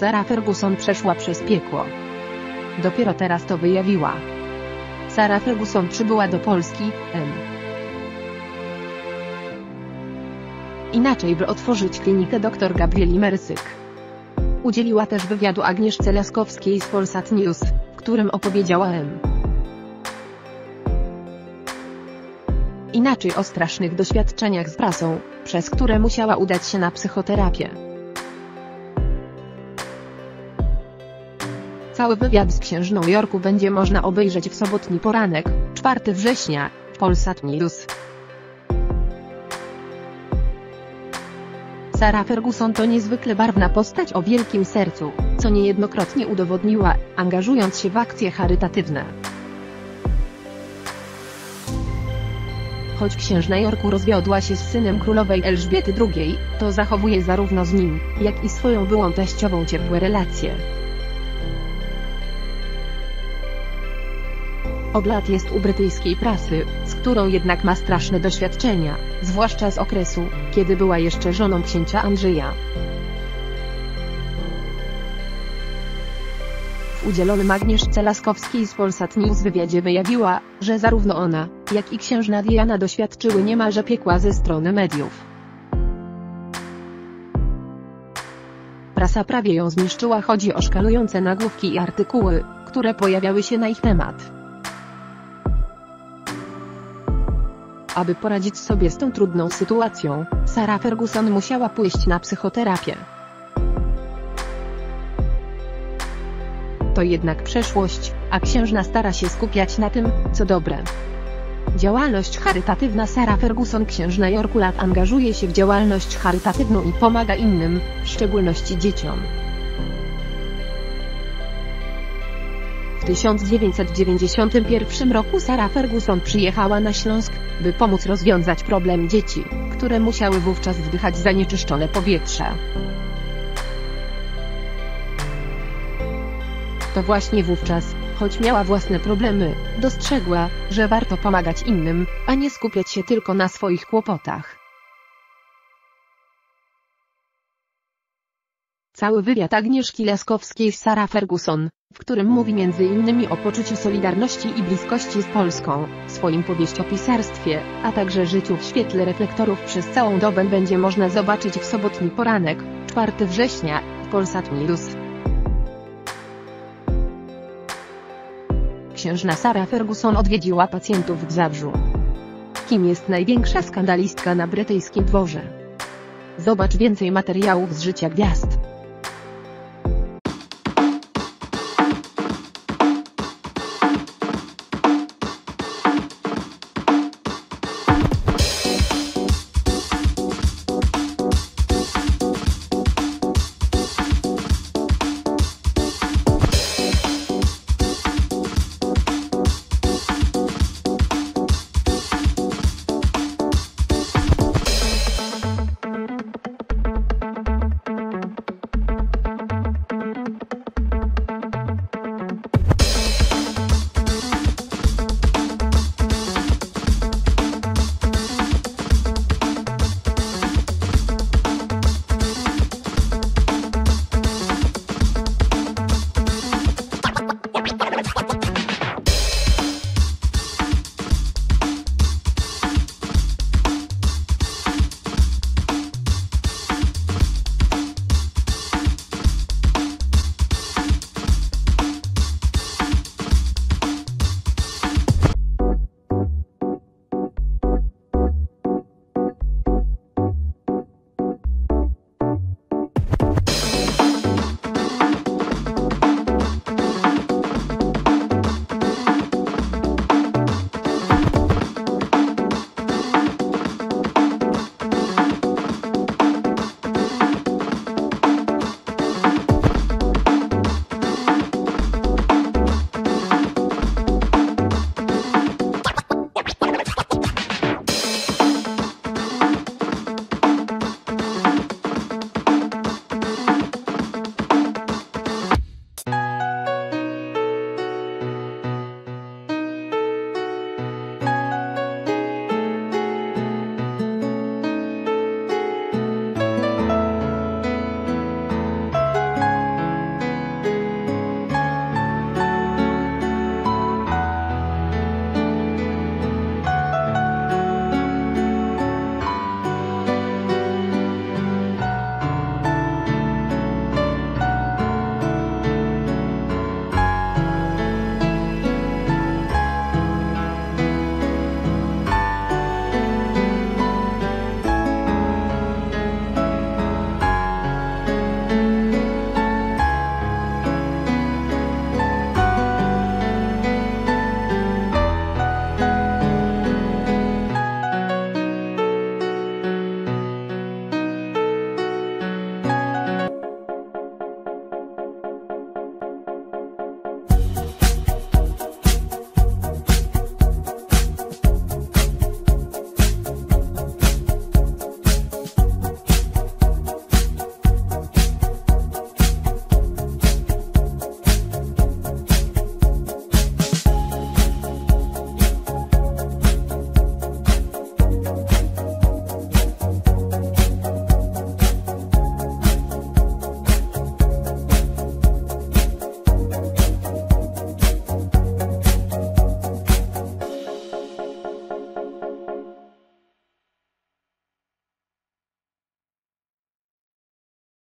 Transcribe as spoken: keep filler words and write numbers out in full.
Sarah Ferguson przeszła przez piekło. Dopiero teraz to wyjawiła. Sarah Ferguson przybyła do Polski, m. Inaczej by otworzyć klinikę dr Gabrieli Mersyk. Udzieliła też wywiadu Agnieszce Laskowskiej z Polsat News, w którym opowiedziała m. inaczej o strasznych doświadczeniach z prasą, przez które musiała udać się na psychoterapię. Cały wywiad z księżną Jorku będzie można obejrzeć w sobotni poranek, czwartego września, w Polsat News. Sarah Ferguson to niezwykle barwna postać o wielkim sercu, co niejednokrotnie udowodniła, angażując się w akcje charytatywne. Choć księżna Jorku rozwiodła się z synem królowej Elżbiety drugiej, to zachowuje zarówno z nim, jak i swoją byłą teściową ciepłe relacje. Od lat jest u brytyjskiej prasy, z którą jednak ma straszne doświadczenia, zwłaszcza z okresu, kiedy była jeszcze żoną księcia Andrzeja. W udzielonym Agnieszce Laskowskiej z Polsat News wywiadzie wyjawiła, że zarówno ona, jak i księżna Diana doświadczyły niemalże piekła ze strony mediów. Prasa prawie ją zniszczyła, chodzi o szkalujące nagłówki i artykuły, które pojawiały się na ich temat. Aby poradzić sobie z tą trudną sytuacją, Sarah Ferguson musiała pójść na psychoterapię. To jednak przeszłość, a księżna stara się skupiać na tym, co dobre. Działalność charytatywna. Sarah Ferguson, księżna Jorku, lat angażuje się w działalność charytatywną i pomaga innym, w szczególności dzieciom. W tysiąc dziewięćset dziewięćdziesiątym pierwszym roku Sarah Ferguson przyjechała na Śląsk, by pomóc rozwiązać problem dzieci, które musiały wówczas wdychać zanieczyszczone powietrze. To właśnie wówczas, choć miała własne problemy, dostrzegła, że warto pomagać innym, a nie skupiać się tylko na swoich kłopotach. Cały wywiad Agnieszki Laskowskiej z Sarah Ferguson, w którym mówi między innymi o poczuciu solidarności i bliskości z Polską, swoim powieściopisarstwie, a także życiu w świetle reflektorów przez całą dobę, będzie można zobaczyć w sobotni poranek, czwartego września, w Polsat News. Księżna Sarah Ferguson odwiedziła pacjentów w Zabrzu. Kim jest największa skandalistka na brytyjskim dworze? Zobacz więcej materiałów z życia gwiazd.